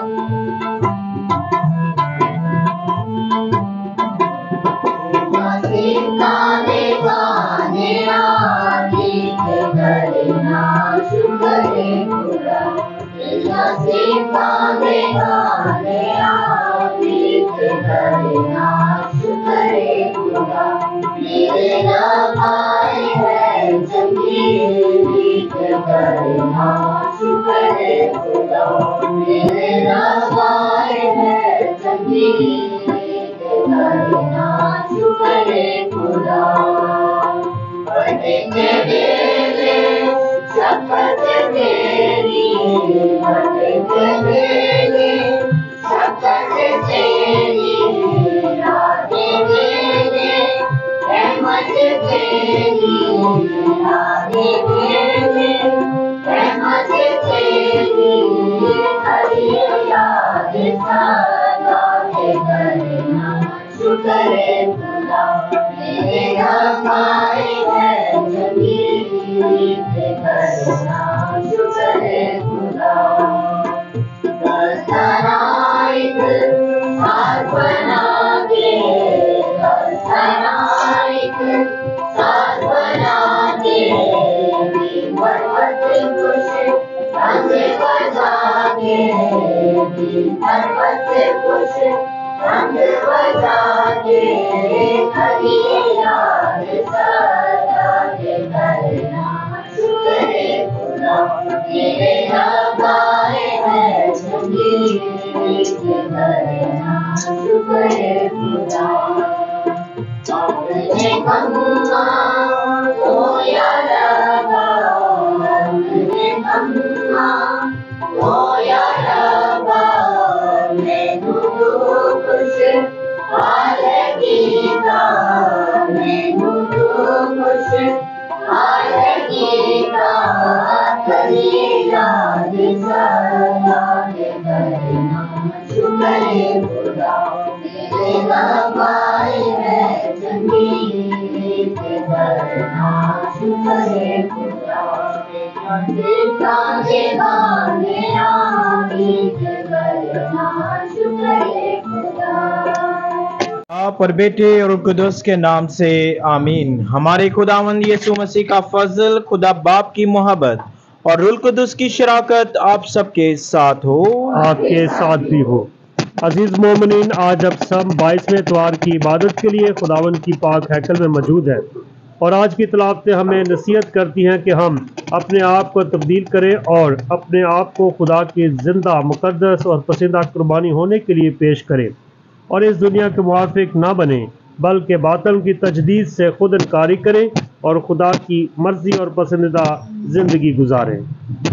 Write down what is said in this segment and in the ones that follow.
बाप और बेटे और कुदस के नाम से आमीन। हमारे खुदावंद यीशु मसीह का फजल, खुदा बाप की मोहब्बत और रुल कुदस की शराकत आप सबके साथ हो, आपके साथ भी हो। अजीज मोमिनीन, आज अब सब 22वें इतवार की इबादत के लिए खुदावंद की पाक हैकल में मौजूद हैं और आज की तलावतें हमें नसीहत करती हैं कि हम अपने आप को तब्दील करें और अपने आप को खुदा की जिंदा, मुकद्दस और पसंदीदा कुर्बानी होने के लिए पेश करें और इस दुनिया के मुआफिक ना बने, बल्कि बातिल की तजदीद से खुद इनकारी करें और खुदा की मर्जी और पसंदीदा ज़िंदगी गुजारें।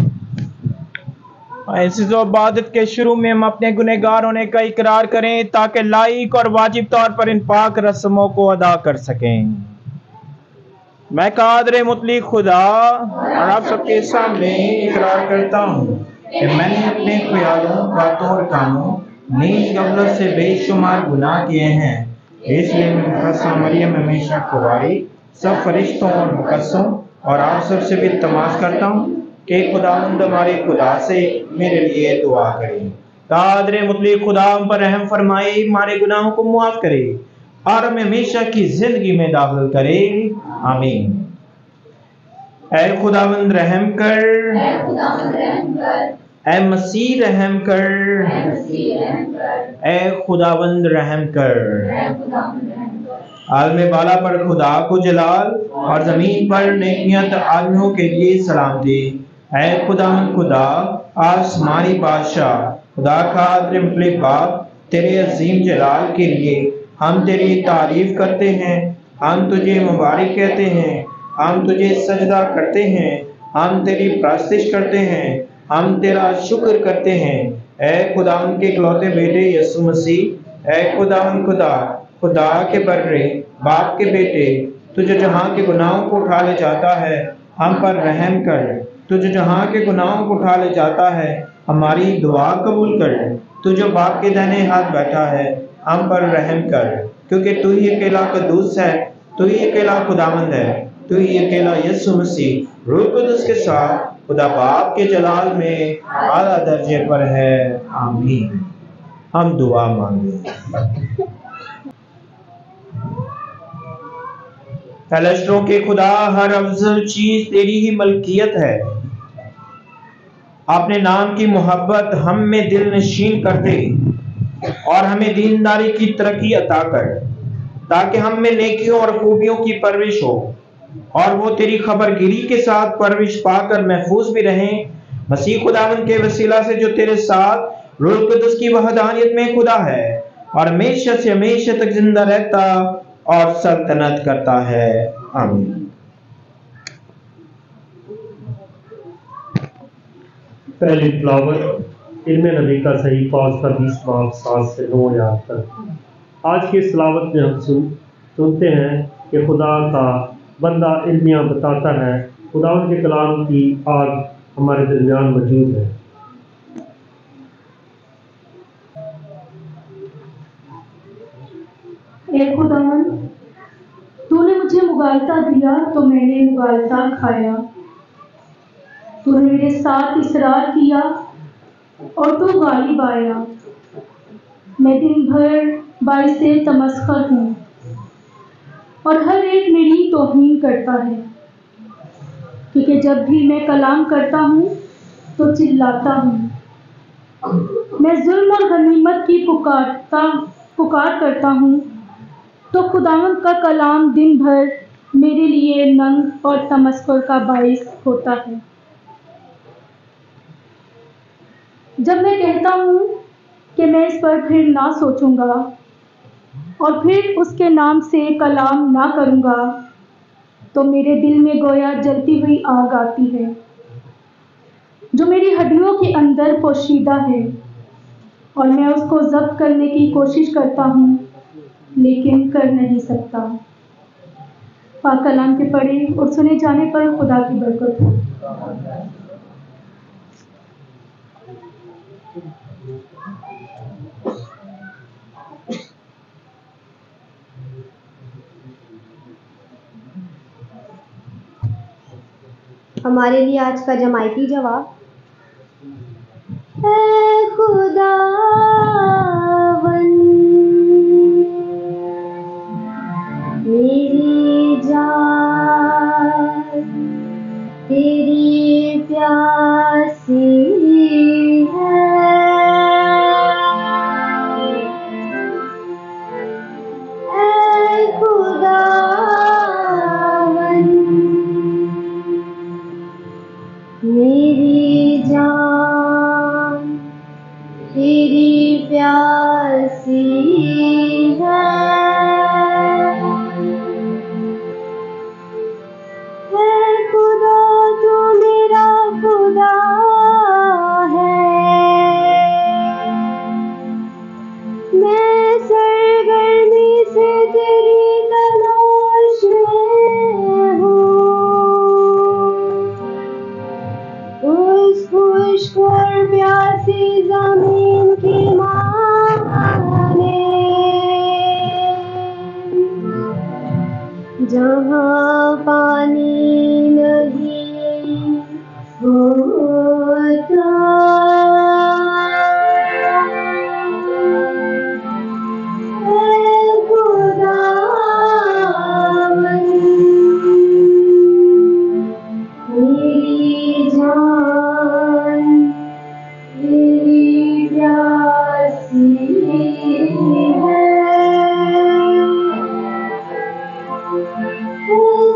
इस इबादत के शुरू में हम अपने गुनहगार होने का इकरार करें ताकि लाइक और वाजिब तौर पर इन पाक रस्मों को अदा कर सकें। मैं कादर मुतलक खुदा और आप सबके सामने इकरार करता हूँ कि मैंने अपने ख्यालों, बातों और कामों, नीच गफलत से बेशुमार गुनाह किए हैं। इसलिए मैं मरियम हमेशा कुंवारी सब फरिश्तों और मुकद्दसों और आप सबसे भी तमाश करता हूँ कि खुदावंद हमारे खुदा से मेरे लिए दुआ करें। कादर मुतलक खुदा हम पर रहम फरमाए, हमारे गुनाहों को मुआफ करे और हमें हमेशा की जिंदगी में दाखिल करे। आमीन। ऐ खुदावंद रहम कर, ऐ मसीह रहम कर, ऐ खुदावंद रहम कर। आलम बाला पर खुदा को जलाल और जमीन पर नेकियत आदमियों के लिए सलामती। ऐ खुदावंद खुदा आसमानी बादशाह, खुदा का मुतलक बाप, तेरे अजीम जलाल के लिए हम तेरी तारीफ करते हैं, हम तुझे मुबारक कहते हैं, हम तुझे सजदा करते हैं, हम तेरी प्रास्तिश करते हैं, हम तेरा शुक्र करते हैं। ऐ खुदावंद के इकलौते बेटे यीशु मसीह, ऐ खुदावंद खुदा, खुदा के बर्रे बाप के बेटे, तुझे जहाँ के गुनाहों को उठा ले जाता है हम पर रहम कर। तुझे जहाँ के गुनाहों को उठा ले जाता है हमारी दुआ कबूल कर। तू जो बाप के दाहिने हाथ बैठा है हम पर रहम कर, क्योंकि तू ही अकेला कद्दूस है, तू ही अकेला खुदावंद है, तू ही अकेला यीशु मसीह रूह कुदस के साथ खुदा बाप के जलाल में आला दर्जे पर है। आमीन। हम दुआ मांगे। फलस्टरों के खुदा, हर अफजल चीज तेरी ही मलकियत है। अपने नाम की मोहब्बत हम में दिल नशीन कर दे और हमें दीनदारी की तरक्की अता कर, ताकि हम में नेकियों और खूबियों की परवरिश हो और वो तेरी खबरगिरी के साथ परवरिश पाकर महफूज भी रहें। मसीह खुदावंद के वसीला से जो तेरे साथ रूह कुदस की वहदानियत में खुदा है और हमेशा से हमेशा तक जिंदा रहता और सल्तनत करता है। आमीन। पहली तिलावत इल्म नबी का सही पास का 20 बाब 7 से 9 याद तक। आज की इस तिलावत में हम सुनते हैं कि खुदा का बंदा इल्मिया बताता है, खुदा के कलाम की आग हमारे दरमियान मौजूद है। ए खुदावन, तूने मुझे मुगालता दिया तो मैंने मुगालता खाया। तूने मेरे साथ इसरार किया और तू गालिब आया। मैं दिन भर बाइसे तमस्खर हूँ और हर एक मेरी तौहीन करता है, क्योंकि जब भी मैं कलाम करता हूँ तो चिल्लाता हूँ। मैं जुल्म और गनीमत की पुकार करता हूँ तो खुदावंद का कलाम दिन भर मेरे लिए नंग और तमस्कुर का बाइस होता है। जब मैं कहता हूँ कि मैं इस पर फिर ना सोचूंगा और फिर उसके नाम से कलाम ना करूँगा, तो मेरे दिल में गोया जलती हुई आग आती है, जो मेरी हड्डियों के अंदर पोशीदा है, और मैं उसको जब्त करने की कोशिश करता हूँ लेकिन कर नहीं सकता। पाक कलाम के पढ़े और सुने जाने पर खुदा की बरकत हो। हमारे लिए आज का जमायती जवाब, ऐ खुदावन मेरी जान तेरी प्यासी है। ऐ खुदावन मेरी जान तेरी प्यासी है। खुदा तू मेरा खुदा है, मैं सरगर्मी से तेरी तलाश में हूँ। उस खुश्क और प्यासी ज़मीन की माने जहाँ पानी नहीं होता। ऐ खुदावन मेरी जान तेरी प्यासी है।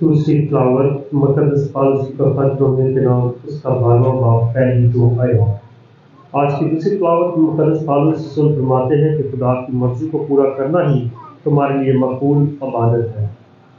तुलसी फ्लावर मुकद्दस पालसी का खत रोने के नाम उसका 12वां बाब पहली 2 आयत। आज की दूसरी फ्लावर मुकद्दस पालसी सुन फरमाते हैं कि खुदा की मर्जी को पूरा करना ही तुम्हारे लिए मकबूल इबादत है।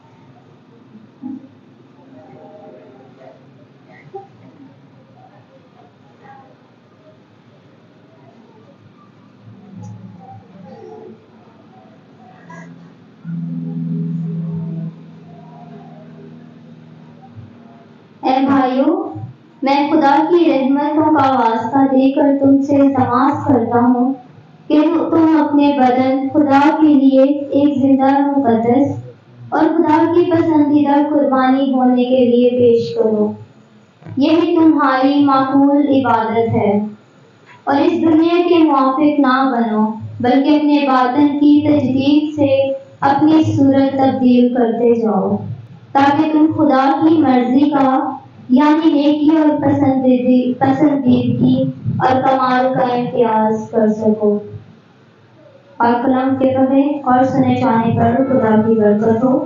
ऐ भाइयों, मैं खुदा की रहमतों का वास्ता देकर तुमसे तमाश करता हूँ कि तुम अपने बदन खुदा के लिए एक जिंदा मुकद्दस और खुदा की पसंदीदा कुर्बानी होने के लिए पेश करो। यही तुम्हारी माकूल इबादत है। और इस दुनिया के मुआफिक ना बनो, बल्कि अपने बातन की तजदीद से अपनी सूरत तब्दील करते जाओ, ताकि तुम खुदा की मर्जी का यानी नेकी और पसंदीदगी और कमाल का इम्तियाज कर सको। और कलम के पढ़े और सुने जाने पर खुदा की बरकत हो।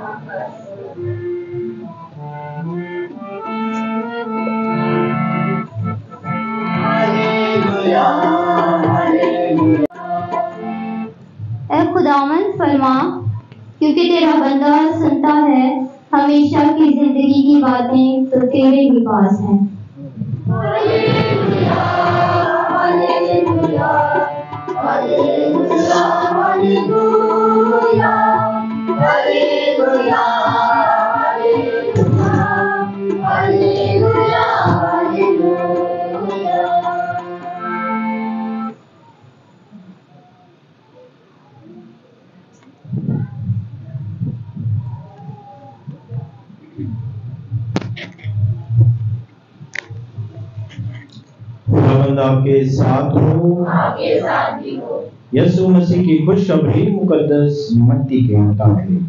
ऐ खुदावंद फरमा, क्योंकि तेरा बंदा सुनता है, हमेशा की जिंदगी की बातें तो तेरे ही पास हैं। Hallelujah, hallelujah, hallelujah, hallelujah, hallelujah, hallelujah, hallelujah. खुदावंद आपके साथ हो, आपके साथ भी हो। यीशु मसीह की खुशखबरी मुकद्दस मत्ती के मुताबिक।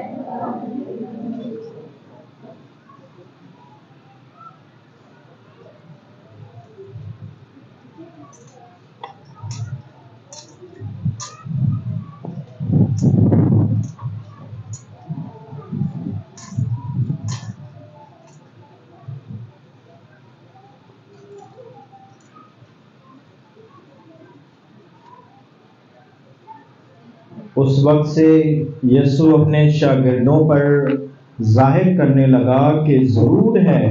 उस वक्त से यीशु अपने शागिर्दों पर जाहिर करने लगा कि जरूर है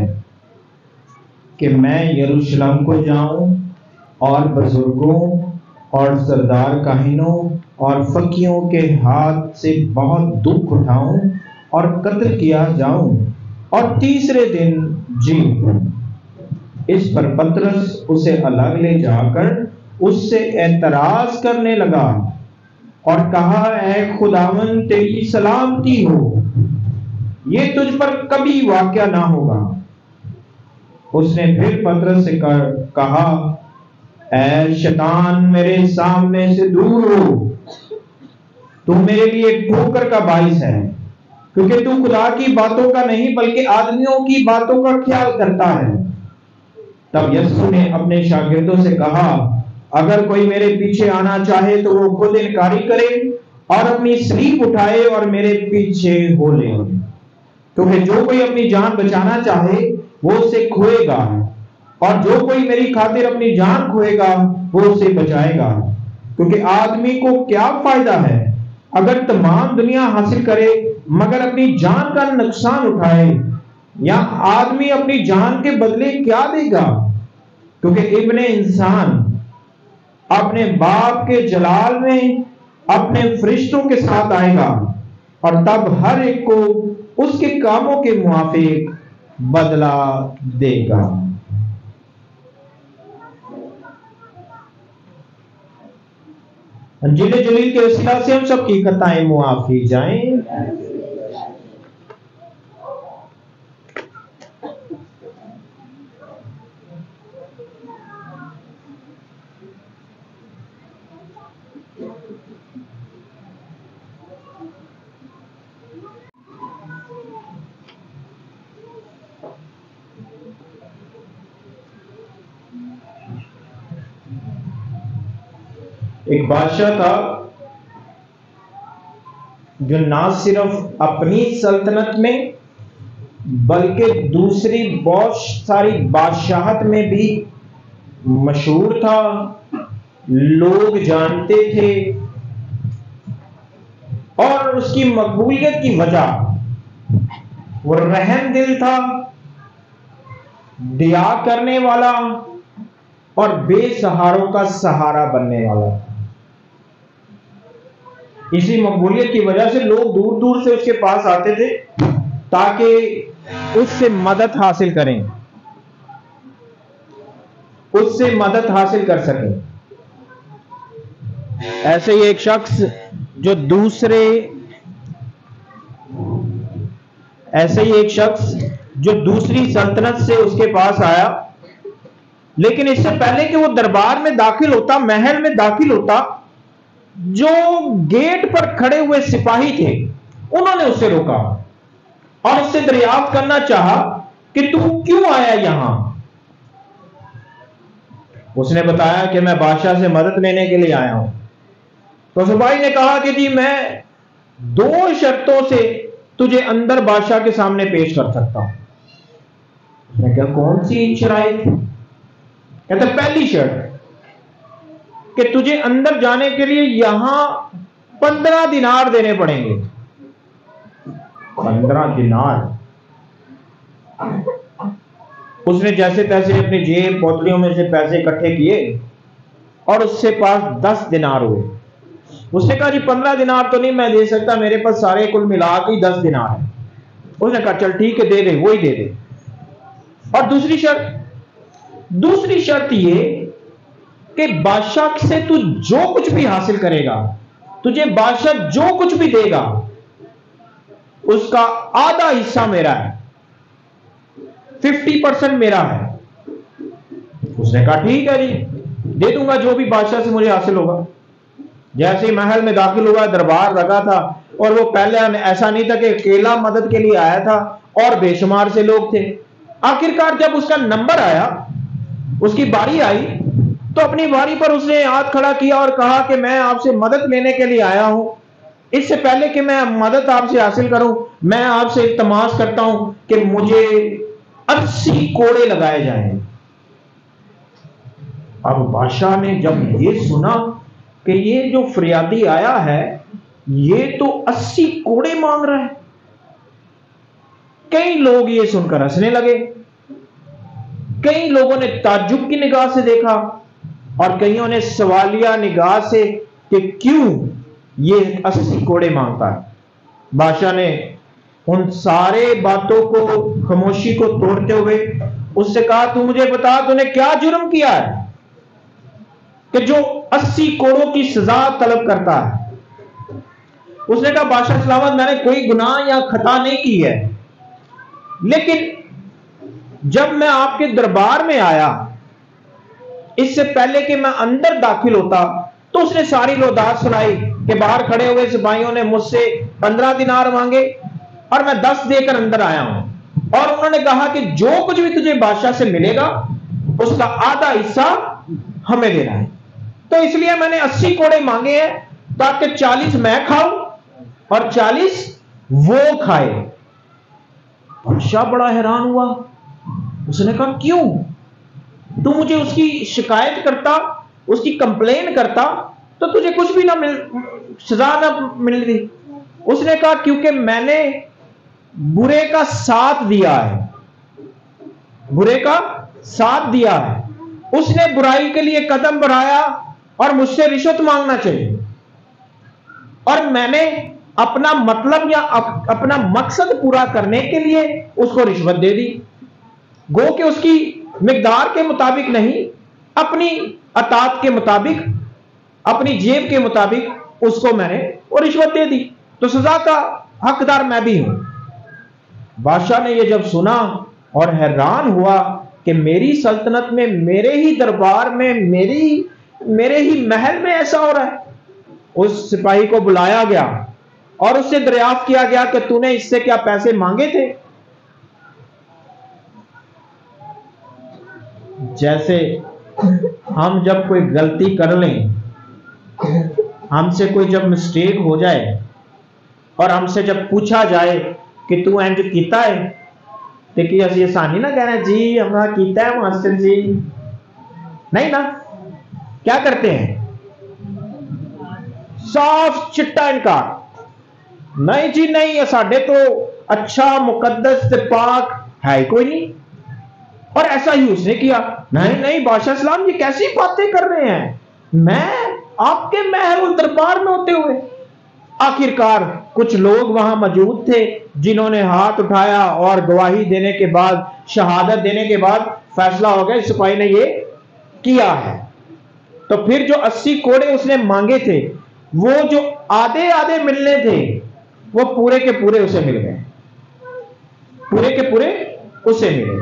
कि मैं यरूशलेम को जाऊं और बुजुर्गों और सरदार काहिनों और फकीरों के हाथ से बहुत दुख उठाऊं और कत्ल किया जाऊं और तीसरे दिन जी उठूं। इस पर पतरस उसे अलग ले जाकर उससे एतराज करने लगा और कहा, ऐ खुदावंद तेरी सलामती हो, ये तुझ पर कभी वाक़या ना होगा। उसने फिर पतरस से कहा, ऐ शैतान मेरे सामने से दूर हो, तू मेरे लिए ठोकर का बाइस है, क्योंकि तू खुदा की बातों का नहीं बल्कि आदमियों की बातों का ख्याल करता है। तब यीशु ने अपने शागिर्दों से कहा, अगर कोई मेरे पीछे आना चाहे तो वो खुद इनकारी करे और अपनी सलीब उठाए और मेरे पीछे हो ले। क्योंकि जो कोई अपनी जान बचाना चाहे वो उसे खोएगा, और जो कोई मेरी खातिर अपनी जान खोएगा वो उसे बचाएगा। क्योंकि आदमी को क्या फायदा है अगर तमाम दुनिया हासिल करे मगर अपनी जान का नुकसान उठाए, या आदमी अपनी जान के बदले क्या देगा। क्योंकि इब्ने इंसान अपने बाप के जलाल में अपने फरिश्तों के साथ आएगा, और तब हर एक को उसके कामों के मुआफिक बदला देगा। अंजील जलील के वसीला से हम सब की खताएं मुआफ की जाएं। एक बादशाह था जो ना सिर्फ अपनी सल्तनत में बल्कि दूसरी बहुत सारी बादशाहत में भी मशहूर था, लोग जानते थे। और उसकी मकबूलियत की वजह वो रहम दिल था, दया करने वाला और बेसहारों का सहारा बनने वाला था। इसी मकबूलियत की वजह से लोग दूर दूर से उसके पास आते थे ताकि उससे मदद हासिल करें, उससे मदद हासिल कर सकें। ऐसे ही एक शख्स जो दूसरी सल्तनत से उसके पास आया, लेकिन इससे पहले कि वो दरबार में दाखिल होता, महल में दाखिल होता, जो गेट पर खड़े हुए सिपाही थे उन्होंने उसे रोका और उससे दरियाफ्त करना चाहा कि तू क्यों आया यहां। उसने बताया कि मैं बादशाह से मदद लेने के लिए आया हूं। तो सिपाही ने कहा कि जी मैं 2 शर्तों से तुझे अंदर बादशाह के सामने पेश कर सकता हूं। उसने कहा कौन सी शराइत? कहता पहली शर्त कि तुझे अंदर जाने के लिए यहां 15 दिनार देने पड़ेंगे। 15 दिनार। उसने जैसे तैसे अपनी जेब पोतलियों में से पैसे इकट्ठे किए और उससे पास 10 दिनार हुए। उसने कहा जी 15 दिनार तो नहीं मैं दे सकता, मेरे पास सारे कुल मिला के 10 दिनार है। उसने कहा चल ठीक है दे दे, वही दे दे। और दूसरी शर्त ये कि बादशाह से तू जो कुछ भी हासिल करेगा, तुझे बादशाह जो कुछ भी देगा उसका आधा हिस्सा मेरा है, 50% मेरा है। उसने कहा ठीक है जी दे दूंगा जो भी बादशाह से मुझे हासिल होगा। जैसे ही महल में दाखिल हुआ, दरबार लगा था और वो पहले ऐसा नहीं था कि अकेला मदद के लिए आया था और बेशुमार से लोग थे। आखिरकार जब उसका नंबर आया, उसकी बारी आई, तो अपनी बारी पर उसने हाथ खड़ा किया और कहा कि मैं आपसे मदद लेने के लिए आया हूं। इससे पहले कि मैं मदद आपसे हासिल करूं, मैं आपसे इल्तमास करता हूं कि मुझे 80 कोड़े लगाए जाएं। अब बादशाह ने जब ये सुना कि ये जो फरियादी आया है ये तो 80 कोड़े मांग रहा है, कई लोग ये सुनकर हंसने लगे, कई लोगों ने ताज्जुब की निगाह से देखा और कईयों ने सवालिया निगाह से कि क्यों ये 80 कोड़े मांगता है। बादशाह ने उन सारे बातों को, खामोशी को तोड़ते हुए उससे कहा तू मुझे बता तूने क्या जुर्म किया है कि जो 80 कोड़ों की सजा तलब करता है। उसने कहा बादशाह सलामत मैंने कोई गुनाह या खता नहीं की है, लेकिन जब मैं आपके दरबार में आया, इससे पहले कि मैं अंदर दाखिल होता, तो उसने सारी लौदात सुनाई कि बाहर खड़े हुए सिपाहियों ने मुझसे 15 दिनार मांगे और मैं 10 देकर अंदर आया हूं। और उन्होंने कहा कि जो कुछ भी तुझे बादशाह से मिलेगा उसका आधा हिस्सा हमें देना है। तो इसलिए मैंने 80 कोड़े मांगे हैं ताकि 40 मैं खाऊं और 40 वो खाए। बादशाह बड़ा हैरान हुआ। उसने कहा क्यों? तू मुझे उसकी शिकायत करता, उसकी कंप्लेन करता तो तुझे कुछ भी ना सजा ना मिलती। उसने कहा क्योंकि मैंने बुरे का साथ दिया है, बुरे का साथ दिया है। उसने बुराई के लिए कदम बढ़ाया और मुझसे रिश्वत मांगना चाहिए, और मैंने अपना मतलब या अपना मकसद पूरा करने के लिए उसको रिश्वत दे दी। गो कि उसकी मिकदार के मुताबिक नहीं, अपनी अतात के मुताबिक, अपनी जेब के मुताबिक उसको मैंने वो रिश्वत दे दी, तो सजा का हकदार मैं भी हूं। बादशाह ने ये जब सुना और हैरान हुआ कि मेरी सल्तनत में, मेरे ही दरबार में, मेरे ही महल में ऐसा हो रहा है। उस सिपाही को बुलाया गया और उससे दरियाफ्त किया गया कि तूने इससे क्या पैसे मांगे थे? जैसे हम जब कोई गलती कर लें, हमसे कोई जब मिस्टेक हो जाए और हमसे जब पूछा जाए कि तू इंज कीता है, तो कि असं आसानी ना कहना जी हमने किया है मास्टर जी, नहीं ना। क्या करते हैं? साफ चिट्टा इनकार, नहीं जी नहीं, साढ़े तो अच्छा मुकद्दस ते पाक है कोई नहीं। और ऐसा ही उसने किया, नहीं नहीं बादशाह सलाम जी कैसी बातें कर रहे हैं, मैं आपके महल दरबार में होते हुए। आखिरकार कुछ लोग वहां मौजूद थे जिन्होंने हाथ उठाया और गवाही देने के बाद, शहादत देने के बाद फैसला हो गया सिपाही ने ये किया है। तो फिर जो 80 कोड़े उसने मांगे थे, वो जो आधे आधे मिलने थे, वो पूरे के पूरे उसे मिल गए, पूरे के पूरे उसे मिले।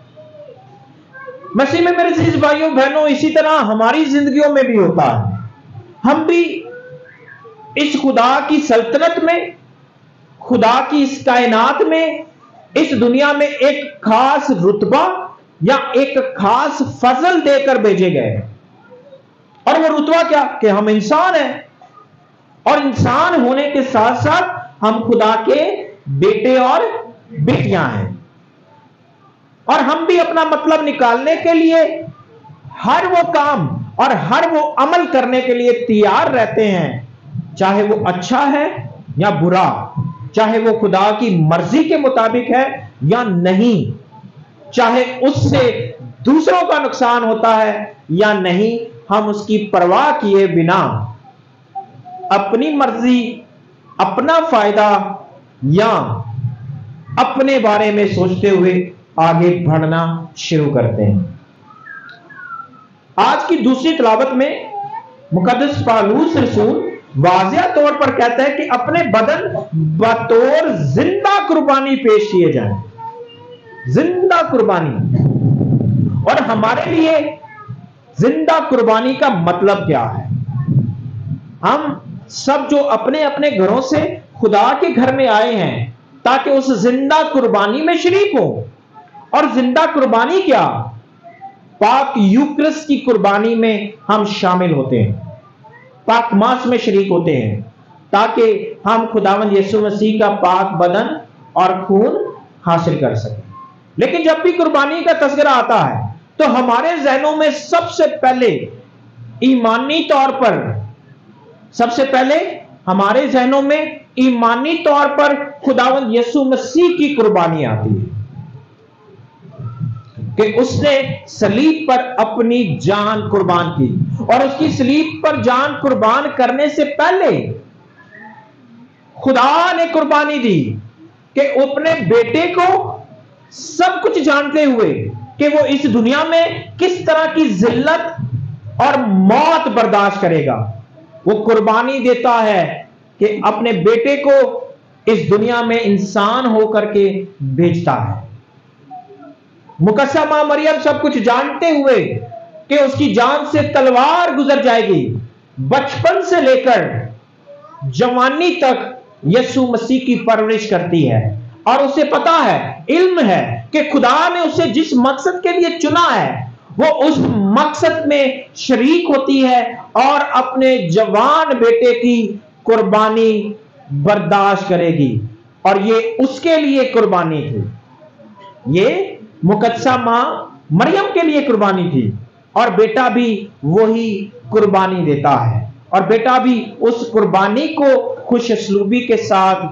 मसीह में मेरे अजीज भाइयों बहनों, इसी तरह हमारी जिंदगियों में भी होता है। हम भी इस खुदा की सल्तनत में, खुदा की इस कायनात में, इस दुनिया में एक खास रुतबा या एक खास फजल देकर भेजे गए। और वो रुतबा क्या? कि हम इंसान हैं, और इंसान होने के साथ साथ हम खुदा के बेटे और बेटियां हैं। और हम भी अपना मतलब निकालने के लिए हर वो काम और हर वो अमल करने के लिए तैयार रहते हैं, चाहे वो अच्छा है या बुरा, चाहे वो खुदा की मर्जी के मुताबिक है या नहीं, चाहे उससे दूसरों का नुकसान होता है या नहीं, हम उसकी परवाह किए बिना अपनी मर्जी, अपना फायदा या अपने बारे में सोचते हुए आगे बढ़ना शुरू करते हैं। आज की दूसरी तिलावत में मुकद्दस पौलुस रसूल वाज़िह तौर पर कहता है कि अपने बदन बतौर जिंदा कुर्बानी पेश किए जाएं, जिंदा कुर्बानी। और हमारे लिए जिंदा कुर्बानी का मतलब क्या है? हम सब जो अपने अपने घरों से खुदा के घर में आए हैं ताकि उस जिंदा कुर्बानी में शरीक हो। और जिंदा कुर्बानी क्या? पाक यूक्रिस्ट की कुर्बानी में हम शामिल होते हैं, पाक मांस में शरीक होते हैं, ताकि हम खुदावंद यीशु मसीह का पाक बदन और खून हासिल कर सकें। लेकिन जब भी कुर्बानी का तस्करा आता है तो हमारे जहनों में सबसे पहले ईमानी तौर पर, सबसे पहले हमारे जहनों में ईमानी तौर पर खुदावंद यीशु मसीह की कुर्बानी आती है कि उसने सलीब पर अपनी जान कुर्बान की। और उसकी सलीब पर जान कुर्बान करने से पहले खुदा ने कुर्बानी दी कि अपने बेटे को सब कुछ जानते हुए कि वो इस दुनिया में किस तरह की जिल्लत और मौत बर्दाश्त करेगा, वो कुर्बानी देता है कि अपने बेटे को इस दुनिया में इंसान होकर के भेजता है। मुकद्दसा मां मरियम सब कुछ जानते हुए कि उसकी जान से तलवार गुजर जाएगी, बचपन से लेकर जवानी तक यीशु मसीह की परवरिश करती है। और उसे पता है, इल्म है कि खुदा ने उसे जिस मकसद के लिए चुना है वो उस मकसद में शरीक होती है और अपने जवान बेटे की कुर्बानी बर्दाश्त करेगी। और ये उसके लिए कुर्बानी थी, ये मुकद्दसा मां मरियम के लिए कुर्बानी थी। और बेटा भी वही कुर्बानी देता है, और बेटा भी उस कुर्बानी को खुश असलूबी के साथ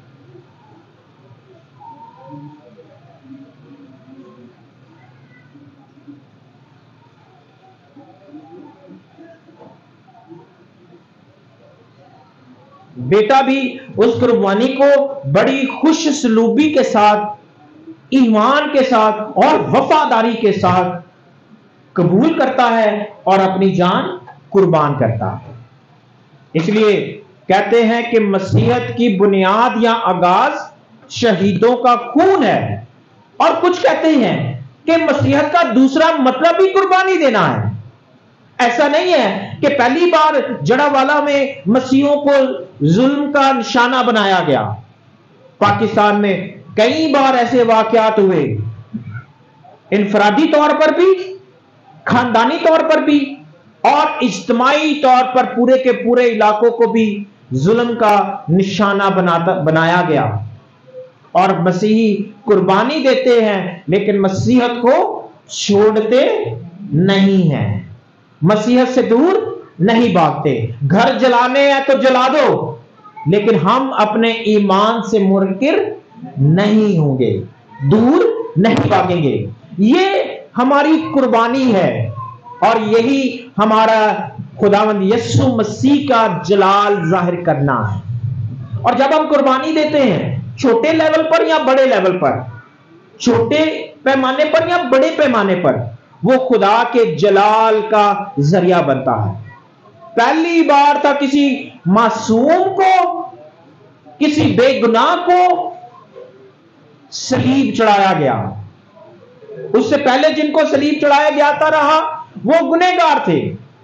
बेटा भी उस कुर्बानी को बड़ी खुश सलूबी के साथ, ईमान के साथ और वफादारी के साथ कबूल करता है और अपनी जान कुर्बान करता है। इसलिए कहते हैं कि मसीहत की बुनियाद या आगाज शहीदों का खून है। और कुछ कहते हैं कि मसीहत का दूसरा मतलब ही कुर्बानी देना है। ऐसा नहीं है कि पहली बार जड़ावाला में मसीहों को जुल्म का निशाना बनाया गया। पाकिस्तान में कई बार ऐसे वाकयात हुए, इनफरादी तौर पर भी, खानदानी तौर पर भी और इज्तिमाई तौर पर पूरे के पूरे इलाकों को भी जुल्म का निशाना बनाया गया। और मसीही कुर्बानी देते हैं, लेकिन मसीहत को छोड़ते नहीं हैं, मसीहत से दूर नहीं भागते। घर जलाने हैं तो जला दो, लेकिन हम अपने ईमान से मुनकिर नहीं होंगे, दूर नहीं भागेंगे। ये हमारी कुर्बानी है और यही हमारा खुदावंद यीशु मसीह का जलाल जाहिर करना है। और जब हम कुर्बानी देते हैं, छोटे लेवल पर या बड़े लेवल पर, छोटे पैमाने पर या बड़े पैमाने पर, वो खुदा के जलाल का जरिया बनता है। पहली बार था किसी मासूम को, किसी बेगुनाह को सलीब चढ़ाया गया। उससे पहले जिनको सलीब चढ़ाया जाता रहा वो गुनहगार थे,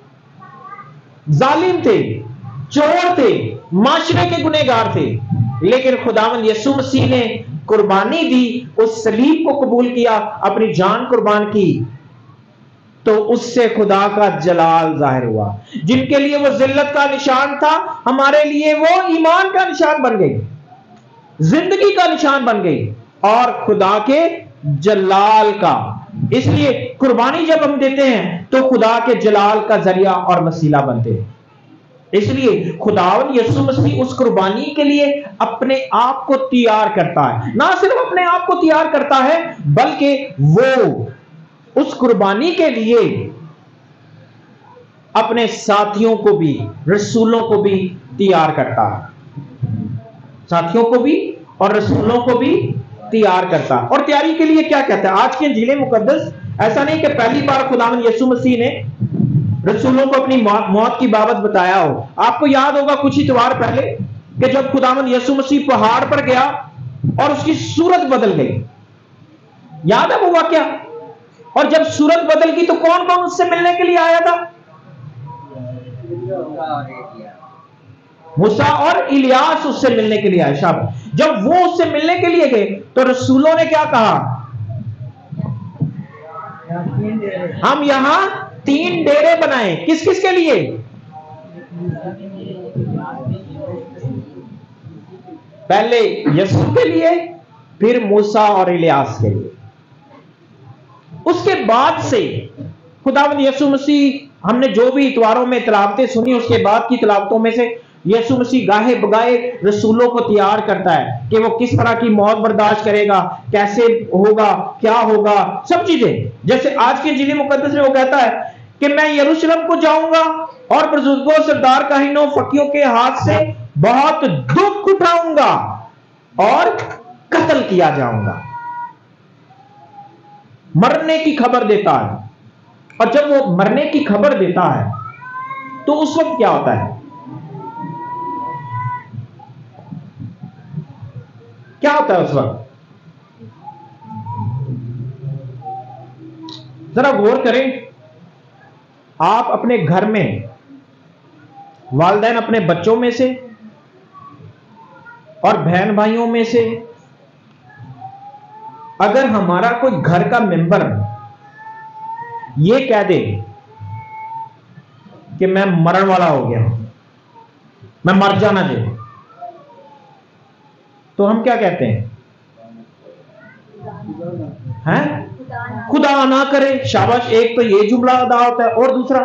जालिम थे, चोर थे, माशरे के गुनहगार थे। लेकिन खुदावंद यीशु मसीह ने कुर्बानी दी, उस सलीब को कबूल किया, अपनी जान कुर्बान की, तो उससे खुदा का जलाल जाहिर हुआ। जिनके लिए वो जिल्लत का निशान था, हमारे लिए वो ईमान का निशान बन गई, जिंदगी का निशान बन गई और खुदा के जलाल का। इसलिए कुर्बानी जब हम देते हैं तो खुदा के जलाल का जरिया और वसीला बनते हैं। इसलिए खुदावंद यीशु मसीह उस कुर्बानी के लिए अपने आप को तैयार करता है। ना सिर्फ अपने आप को तैयार करता है, बल्कि वो उस कुर्बानी के लिए अपने साथियों को भी, रसूलों को भी तैयार करता है, साथियों को भी और रसूलों को भी तैयार करता है। और तैयारी के लिए क्या कहता है आज के इंजील मुकद्दस? ऐसा नहीं कि पहली बार खुदावंद यीशु मसीह ने रसूलों को अपनी मौत की बाबत बताया हो। आपको याद होगा कुछ ही त्योहार पहले कि जब खुदावंद यीशु मसीह पहाड़ पर गया और उसकी सूरत बदल गई, याद है वो वाकया? और जब सूरत बदल गई तो कौन कौन उससे मिलने के लिए आया था? मूसा और इलियास उससे मिलने के लिए आए। शाबाश। जब वो उससे मिलने के लिए गए तो रसूलों ने क्या कहा? हम यहां 3 डेरे बनाए। किस किस के लिए? पहले यीशु के लिए, फिर मूसा और इलियास के लिए। उसके बाद से खुदावंद यीशु मसीह, हमने जो भी इतवारों में तिलावतें सुनी, उसके बाद की तिलावतों में से यीशु मसीह गाहे बगाए रसूलों को तैयार करता है कि वो किस तरह की मौत बर्दाश्त करेगा, कैसे होगा, क्या होगा, सब चीजें। जैसे आज के इंजील मुकद्दस में वो कहता है कि मैं यरूशलेम को जाऊंगा और बुजुर्गों, सरदार, काहिनों, फकीरों के हाथ से बहुत दुख उठाऊंगा और कत्ल किया जाऊंगा। मरने की खबर देता है। और जब वो मरने की खबर देता है तो उस वक्त क्या होता है? क्या होता है उस वक्त? जरा गौर करें। आप अपने घर में वालिदैन अपने बच्चों में से और बहन भाइयों में से अगर हमारा कोई घर का मेंबर ये कह दे कि मैं मरण वाला हो गया, मैं मर जाना चाहिए, तो हम क्या कहते हैं? खुदा ना करे। शाबाश। एक तो ये जुमला अदा होता है और दूसरा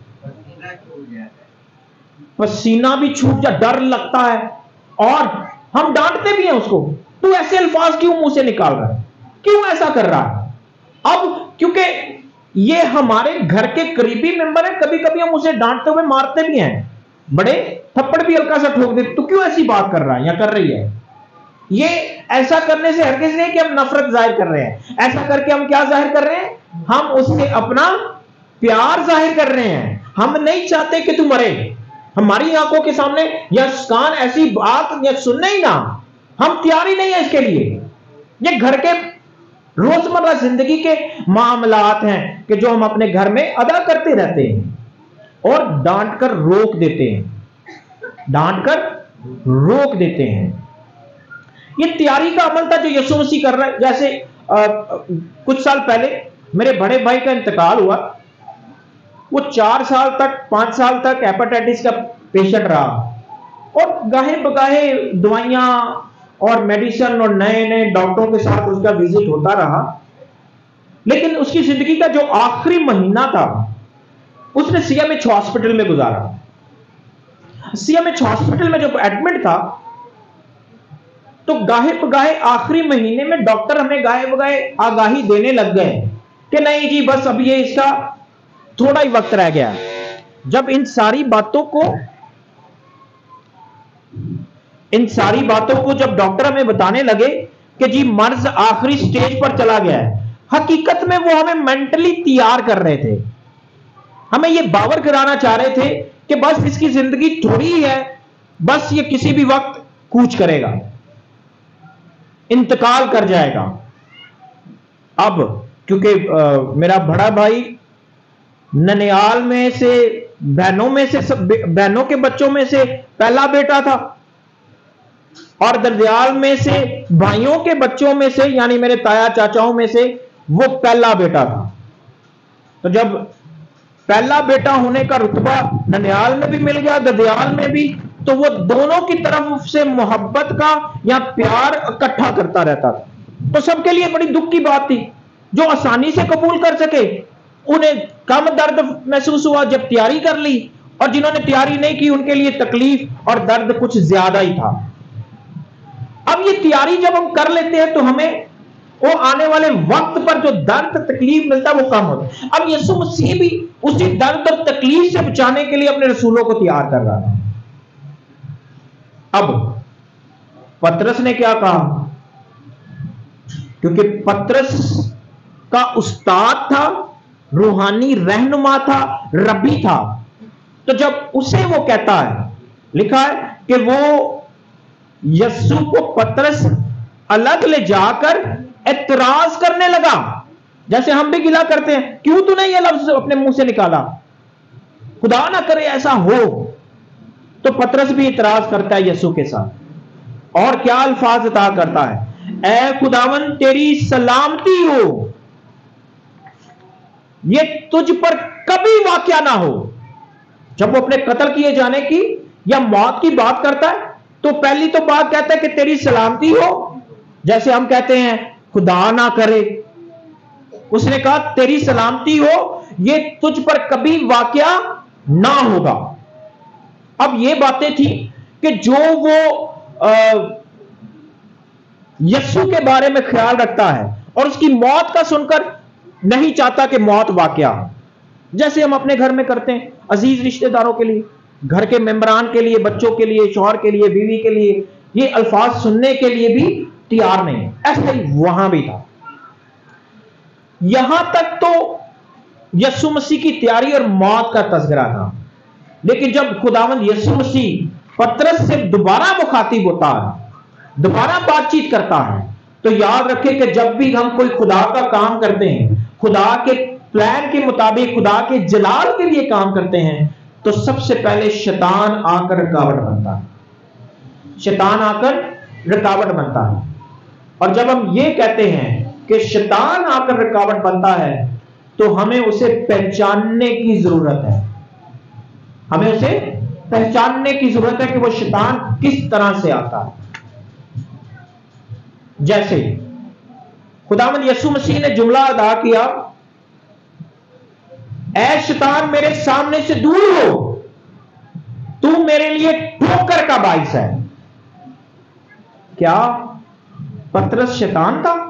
पसीना भी छूट जा, डर लगता है और हम डांटते भी हैं उसको, तू ऐसे अल्फाज क्यों मुंह से निकाल रहा है, क्यों ऐसा कर रहा है? अब क्योंकि ये हमारे घर के करीबी मेंबर है, कभी कभी हम उसे डांटते हुए मारते भी हैं, बड़े थप्पड़ भी हल्का सा ठोक देते, तू क्यों ऐसी बात कर रहा है या कर रही है। ये ऐसा करने से हरगिज़ नहीं कि हम नफरत जाहिर कर रहे हैं। ऐसा करके हम क्या जाहिर कर रहे हैं? हम उससे अपना प्यार जाहिर कर रहे हैं। हम नहीं चाहते कि तू मरे। हमारी आंखों के सामने या कान ऐसी बात या सुनने ही ना, हम तैयार ही नहीं है इसके लिए। ये घर के रोजमर्रा जिंदगी के मामलात हैं कि जो हम अपने घर में अदा करते रहते हैं और डांट कर रोक देते हैं, डांट कर रोक देते हैं। ये तैयारी का अमल था जो यीशु मसीह कर रहा है। जैसे कुछ साल पहले मेरे बड़े भाई का इंतकाल हुआ। वो 4 साल तक, 5 साल तक हेपेटाइटिस का पेशेंट रहा और गाहे बगाहे दवाइयां और मेडिसिन और नए नए डॉक्टरों के साथ उसका विजिट होता रहा, लेकिन उसकी जिंदगी का जो आखिरी महीना था उसने सीएमएच हॉस्पिटल में गुजारा। सीएमएच हॉस्पिटल में जब एडमिट था तो गाहे बगाहे आखिरी महीने में डॉक्टर हमें गाहे बगाहे आगाही देने लग गए कि नहीं जी बस अब ये इसका थोड़ा ही वक्त रह गया। जब इन सारी बातों को जब डॉक्टर हमें बताने लगे कि जी मर्ज आखिरी स्टेज पर चला गया है, हकीकत में वो हमें मेंटली तैयार कर रहे थे, हमें ये बावर कराना चाह रहे थे कि बस इसकी जिंदगी थोड़ी ही है, बस ये किसी भी वक्त कूच करेगा, इंतकाल कर जाएगा। अब क्योंकि मेरा बड़ा भाई ननियाल में से बहनों के बच्चों में से पहला बेटा था और दरदयाल में से भाइयों के बच्चों में से यानी मेरे ताया चाचाओं में से वो पहला बेटा था। तो जब पहला बेटा होने का रुतबा ननियाल में भी मिल गया, दरदयाल में भी, तो वो दोनों की तरफ से मोहब्बत का या प्यार इकट्ठा करता रहता था। तो सबके लिए बड़ी दुख की बात थी। जो आसानी से कबूल कर सके उन्हें कम दर्द महसूस हुआ जब तैयारी कर ली, और जिन्होंने तैयारी नहीं की उनके लिए तकलीफ और दर्द कुछ ज्यादा ही था। अब ये तैयारी जब हम कर लेते हैं तो हमें वो आने वाले वक्त पर जो दर्द तकलीफ मिलता है वो कम होता है। अब यीशु मसीह भी उसी दर्द और तकलीफ से बचाने के लिए अपने रसूलों को तैयार कर रहा था। अब पतरस ने क्या कहा, क्योंकि पतरस का उस्ताद था, रूहानी रहनुमा था, रबी था, तो जब उसे वो कहता है, लिखा है कि वो यीशु को पतरस अलग ले जाकर एतराज करने लगा, जैसे हम भी गिला करते हैं, क्यों तूने ये लफ्ज अपने मुंह से निकाला, खुदा ना करे ऐसा हो। तो पतरस भी इतराज करता है यीशु के साथ, और क्या अल्फाज अता करता है, ऐ खुदावन तेरी सलामती हो, ये तुझ पर कभी वाकया ना हो। जब वो अपने कत्ल किए जाने की या मौत की बात करता है तो पहली तो बात कहता है कि तेरी सलामती हो, जैसे हम कहते हैं खुदा ना करे, उसने कहा तेरी सलामती हो, ये तुझ पर कभी वाकया ना होगा। अब ये बातें थी कि जो वो यीशु के बारे में ख्याल रखता है और उसकी मौत का सुनकर नहीं चाहता कि मौत वाकया हो, जैसे हम अपने घर में करते हैं, अजीज रिश्तेदारों के लिए, घर के मेंबरान के लिए, बच्चों के लिए, शौहर के लिए, बीवी के लिए, ये अल्फाज सुनने के लिए भी तैयार नहीं। ऐसा ही वहां भी था। यहां तक तो यीशु मसीह की तैयारी और मौत का तज़किरा था, लेकिन जब खुदावंद यीशु मसीह पतरस से दोबारा मुखातिब होता है, दोबारा बातचीत करता है, तो याद रखें कि जब भी हम कोई खुदा का काम करते हैं, खुदा के प्लान के मुताबिक, खुदा के जलाल के लिए काम करते हैं, तो सबसे पहले शैतान आकर रुकावट बनता है, शैतान आकर रुकावट बनता है। और जब हम ये कहते हैं कि शैतान आकर रुकावट बनता है तो हमें उसे पहचानने की जरूरत है, हमें उसे पहचानने की जरूरत है कि वो शैतान किस तरह से आता है। जैसे खुदावंद यीशु मसीह ने जुमला अदा किया, ऐ शैतान मेरे सामने से दूर हो, तू मेरे लिए ठोकर का बाइस है। क्या पतरस शैतान था?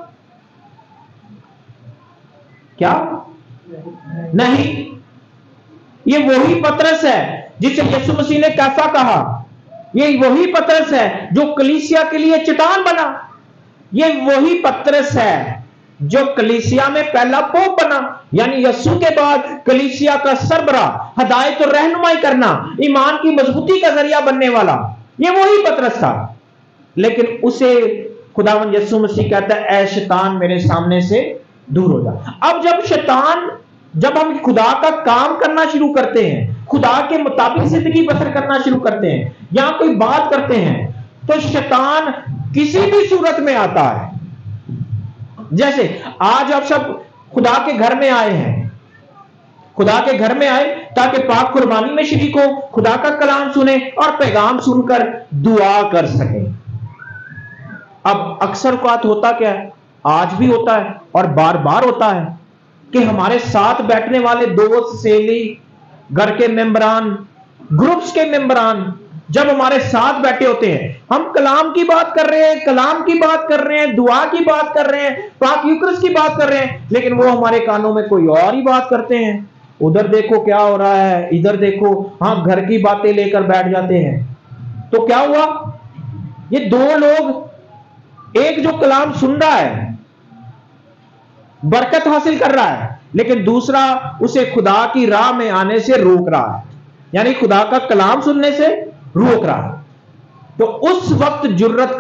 क्या नहीं, ये वही पतरस है जिसे यीशु मसीह ने कैसा कहा, ये वही पतरस है जो कलीसिया के लिए चट्टान बना, ये वही पतरस है जो कलीसिया में पहला पोप बना, यानी यीशु के बाद कलीसिया का सरबरा, हदायत और रहनुमाई करना, ईमान की मजबूती का जरिया बनने वाला, ये वही पतरस था। लेकिन उसे खुदावंद यीशु मसीह कहता है, ऐ शैतान मेरे सामने से दूर हो जा। अब जब हम खुदा का काम करना शुरू करते हैं, खुदा के मुताबिक जिंदगी बसर करना शुरू करते हैं, या कोई बात करते हैं, तो शैतान किसी भी सूरत में आता है। जैसे आज आप सब खुदा के घर में आए हैं, खुदा के घर में आए ताकि पाक कुर्बानी में शरीक हो, खुदा का कलाम सुने और पैगाम सुनकर दुआ कर सके। अब अक्सर औक़ात होता क्या है, आज भी होता है और बार बार होता है कि हमारे साथ बैठने वाले दोस्त, सहेली, घर के मेंबरान, ग्रुप्स के मेंबरान जब हमारे साथ बैठे होते हैं, हम कलाम की बात कर रहे हैं, कलाम की बात कर रहे हैं, दुआ की बात कर रहे हैं, पाक यूक्रिस्ट की बात कर रहे हैं, लेकिन वो हमारे कानों में कोई और ही बात करते हैं। उधर देखो क्या हो रहा है, इधर देखो, हाँ घर की बातें लेकर बैठ जाते हैं। तो क्या हुआ, ये दो लोग, एक जो कलाम सुन रहा है, बरकत हासिल कर रहा है, लेकिन दूसरा उसे खुदा की राह में आने से रोक रहा है, यानी खुदा का कलाम सुनने से रोक रहा है। तो उस वक्त जुर्रत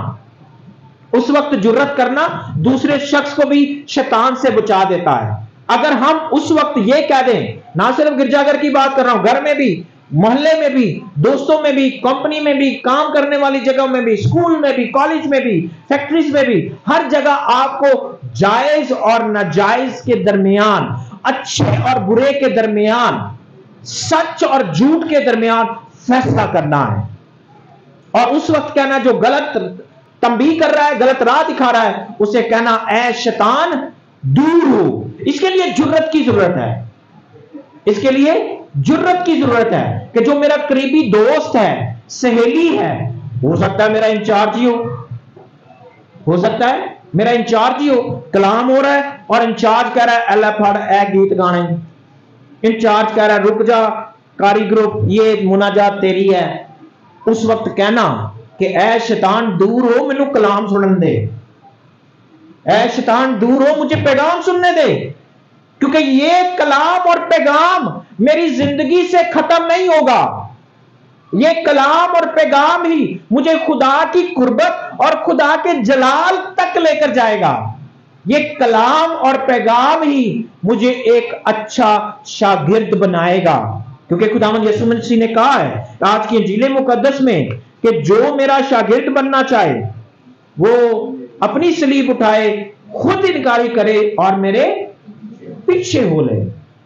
करना दूसरे शख्स को भी शैतान से बचा देता है। अगर हम उस वक्त ये कह दें, ना सिर्फ गिरजाघर की बात कर रहा हूं, घर में भी, मोहल्ले में भी, दोस्तों में भी, कंपनी में भी, काम करने वाली जगह में भी, स्कूल में भी, कॉलेज में भी, फैक्ट्रीज में भी, हर जगह आपको जायज और नाजायज के दरमियान, अच्छे और बुरे के दरमियान, सच और झूठ के दरमियान फैसला करना है। और उस वक्त कहना, जो गलत तंबीह कर रहा है, गलत राह दिखा रहा है, उसे कहना, ऐ शैतान दूर हो। इसके लिए जुर्रत की जरूरत है, इसके लिए जुर्रत की जरूरत है कि जो मेरा करीबी दोस्त है, सहेली है, हो सकता है मेरा इंचार्ज ही हो सकता है मेरा इंचार्ज ही हो, कलाम हो रहा है और इंचार्ज कह रहा है अल्लाह फड़ ए गीत गाने, इंचार्ज कह रहा है रुक जा कारी ग्रुप, ये मुनाजात तेरी है। उस वक्त कहना कि ऐ शैतान दूर हो, मैनू कलाम सुनन दे, ऐ शैतान दूर हो, मुझे पैगाम सुनने दे, क्योंकि ये कलाम और पैगाम मेरी जिंदगी से खत्म नहीं होगा। ये कलाम और पैगाम ही मुझे खुदा की कुर्बत और खुदा के जलाल तक लेकर जाएगा। ये कलाम और पैगाम ही मुझे एक अच्छा शागिर्द बनाएगा, क्योंकि खुदावंद यीशु मसीह ने कहा है आज की इंजील मुकद्दस में कि जो मेरा शागिर्द बनना चाहे वो अपनी सलीब उठाए, खुद इनकारी करे और मेरे पीछे हो ले।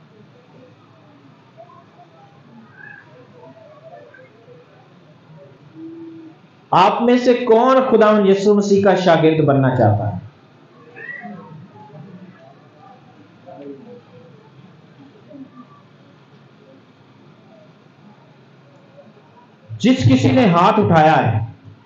आप में से कौन खुदावंद यीशु मसीह का शागिर्द बनना चाहता है? जिस किसी ने हाथ उठाया है,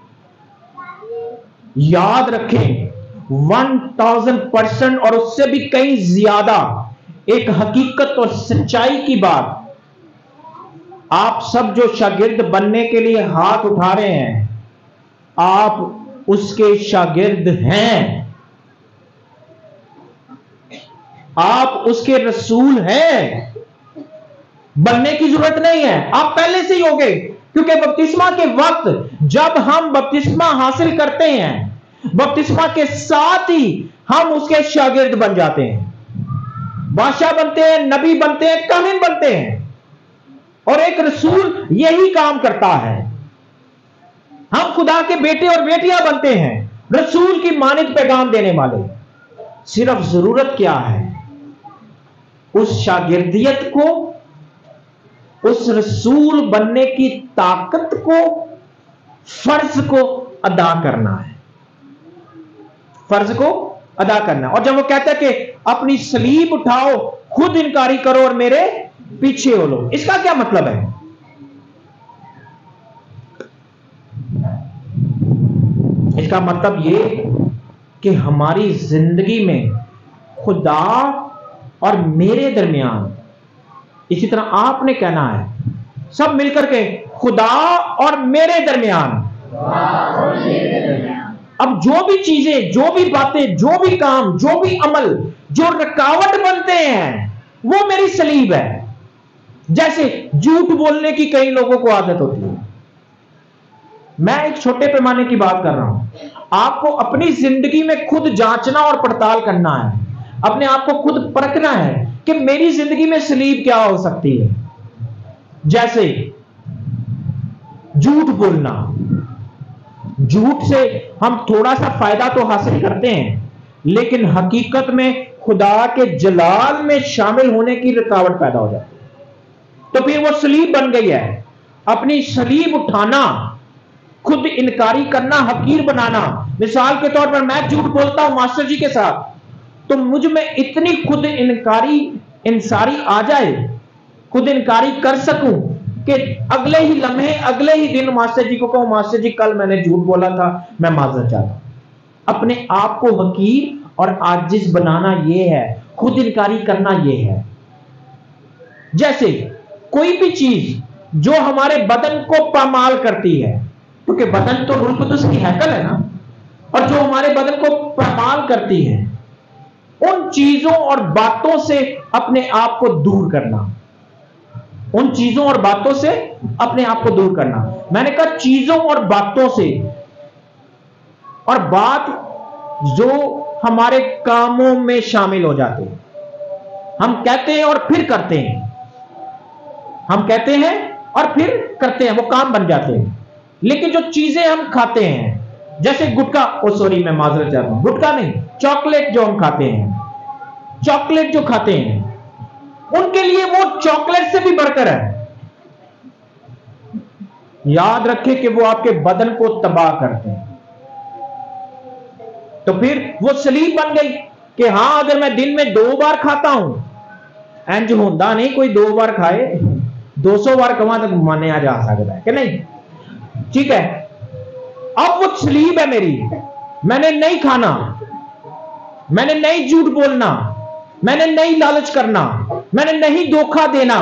याद रखें 1000% और उससे भी कहीं ज्यादा एक हकीकत और सच्चाई की बात, आप सब जो शागिर्द बनने के लिए हाथ उठा रहे हैं, आप उसके शागिर्द हैं, आप उसके रसूल हैं। बनने की जरूरत नहीं है, आप पहले से ही हो गए, क्योंकि बपतिस्मा के वक्त जब हम बपतिस्मा हासिल करते हैं, बपतिस्मा के साथ ही हम उसके शागिर्द बन जाते हैं, बादशाह बनते हैं, नबी बनते हैं, काहिन बनते हैं। और एक रसूल यही काम करता है, हम खुदा के बेटे और बेटियां बनते हैं, रसूल की मानित पैगाम देने वाले। सिर्फ जरूरत क्या है, उस शागिर्दियत को, उस रसूल बनने की ताकत को, फर्ज को अदा करना है, फर्ज को अदा करना है। और जब वो कहता है कि अपनी सलीब उठाओ, खुद इनकारी करो और मेरे पीछे हो लो, इसका क्या मतलब है? इसका मतलब ये कि हमारी जिंदगी में खुदा और मेरे दरमियान, इसी तरह आपने कहना है सब मिलकर के, खुदा और मेरे दरमियान। अब जो भी चीजें, जो भी बातें, जो भी काम, जो भी अमल जो रुकावट बनते हैं, वो मेरी सलीब है। जैसे झूठ बोलने की कई लोगों को आदत होती है, मैं एक छोटे पैमाने की बात कर रहा हूं। आपको अपनी जिंदगी में खुद जांचना और पड़ताल करना है, अपने आप को खुद परखना है कि मेरी जिंदगी में सलीब क्या हो सकती है। जैसे झूठ बोलना, झूठ से हम थोड़ा सा फायदा तो हासिल करते हैं, लेकिन हकीकत में खुदा के जलाल में शामिल होने की रुकावट पैदा हो जाती है। तो फिर वो सलीब बन गई है। अपनी सलीब उठाना, खुद इनकारी करना, हकीर बनाना। मिसाल के तौर पर मैं झूठ बोलता हूं मास्टर जी के साथ, तो मुझ में इतनी खुद इंसारी आ जाए, खुद इनकारी कर सकूं कि अगले ही लम्हे, अगले ही दिन मास्टर जी को कहूं, मास्टर जी कल मैंने झूठ बोला था, मैं माजरत चाहता हूं। अपने आप को हकीर और आजिज बनाना यह है, खुद इनकारी करना यह है। जैसे कोई भी चीज जो हमारे बदन को पामाल करती है, क्योंकि बदन तो रूह कुदस की हैकल है ना, और जो हमारे बदन को पामाल करती है, उन चीजों और बातों से अपने आप को दूर करना, उन चीजों और बातों से अपने आप को दूर करना। मैंने कहा चीजों और बातों से, और बात जो हमारे कामों में शामिल हो जाते हैं। हम कहते हैं और फिर करते हैं, हम कहते हैं और फिर करते हैं, वो काम बन जाते हैं। लेकिन जो चीजें हम खाते हैं, जैसे गुटखा, सॉरी मैं माजरत चाहता हूं, गुटखा नहीं, चॉकलेट जो हम खाते हैं, चॉकलेट जो खाते हैं, उनके लिए वो चॉकलेट से भी बढ़कर है। याद रखें कि वो आपके बदन को तबाह करते हैं। तो फिर वो सलीब बन गई कि हां, अगर मैं दिन में 2 बार खाता हूं, इंज होंदा नहीं कोई 2 बार खाए, 200 बार कमा तक माने जा सकता है कि नहीं? ठीक है, अब वो सलीब है मेरी, मैंने नहीं खाना, मैंने नहीं झूठ बोलना, मैंने नहीं लालच करना, मैंने नहीं धोखा देना,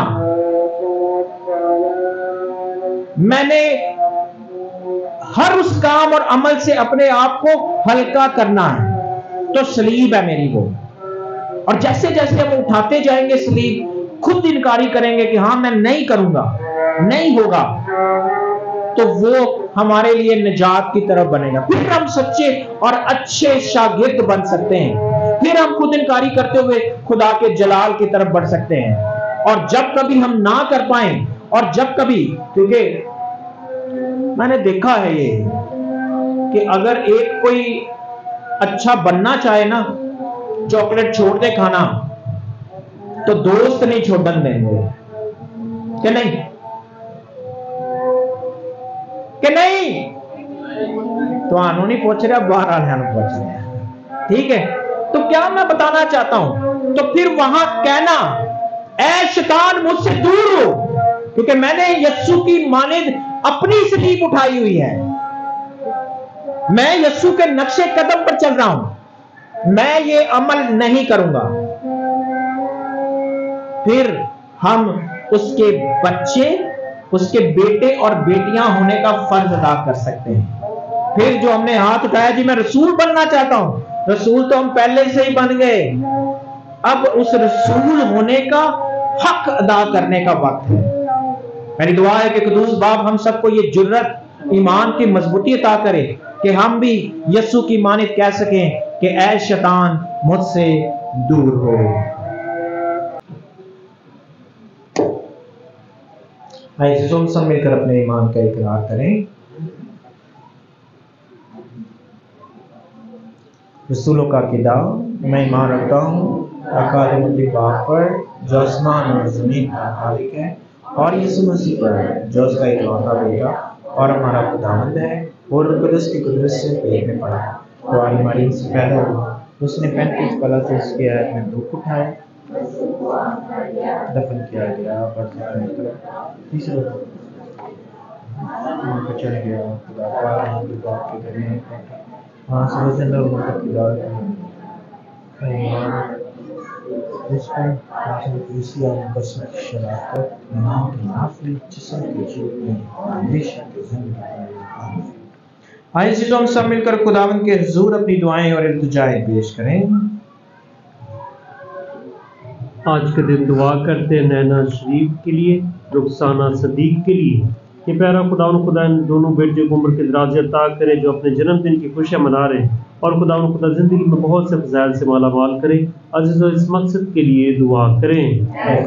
मैंने हर उस काम और अमल से अपने आप को हल्का करना है। तो सलीब है मेरी वो। और जैसे जैसे हम उठाते जाएंगे सलीब, खुद इनकारी करेंगे कि हां मैं नहीं करूंगा, नहीं होगा, तो वो हमारे लिए निजात की तरफ बनेगा। फिर हम सच्चे और अच्छे शागिर्द बन सकते हैं। फिर हम खुद इनकारी करते हुए खुदा के जलाल की तरफ बढ़ सकते हैं। और जब कभी हम ना कर पाए, और जब कभी, क्योंकि मैंने देखा है ये कि अगर एक कोई अच्छा बनना चाहे ना, चॉकलेट छोड़ दे खाना, तो दोस्त नहीं छोड़न देंगे कि नहीं, कि नहीं? तो आनू नहीं पूछ रहा, बाहर आने पूछ रहे। ठीक है, तो क्या मैं बताना चाहता हूं, तो फिर वहां कहना, ऐ शैतान मुझसे दूर हो, क्योंकि मैंने यस्सु की मानिद अपनी सलीब उठाई हुई है। मैं यस्सु के नक्शे कदम पर चल रहा हूं, मैं ये अमल नहीं करूंगा। फिर हम उसके बच्चे, उसके बेटे और बेटियां होने का फर्ज अदा कर सकते हैं। फिर जो हमने हाथ उठाया, जी मैं रसूल बनना चाहता हूं, रसूल तो हम पहले से ही बन गए, अब उस रसूल होने का हक अदा करने का वक्त है। मेरी दुआ है कि कुदूस बाप हम सबको ये जुर्रत, ईमान की मजबूती अता करे कि हम भी यस्सु की मानित कह सकें कि ऐ शैतान मुझसे दूर हो। आइए सब मिलकर अपने ईमान का इकरार करें। रसूलों का अकीदा, मैं ईमान रखता हूँ अकादमी बाप पर जो आसमान और जमीन का मालिक है, और यीशु मसीह पर जो उसका इकलौता बेटा और हमारा खुदावंद है, और कुदस की कुदरत से पेट में पड़ा, कुआरी मरियम से पैदा हुआ, उसने 35 पला से उसके हाथ में दुख उठाया, दफन किया गया, तीसरे चल गया, बाप के घर में वहाँ से जिंदा होकर आइए हम सब मिलकर खुदावंद के हुजूर अपनी दुआएं और इल्तिजाएं पेश करें। आज के दिन दुआ करते हैं नैना शरीफ के लिए, रुखसाना सदीक के लिए कि प्यारा खुदा इन दोनों बेटियों को उम्र के दराज़ अता करे जो अपने जन्मदिन की खुशियाँ मना रहे हैं, और खुदा ज़िंदगी में बहुत से फ़ज़ाइल से माला माल करे। अज़ीज़ इस मकसद के लिए दुआ करें।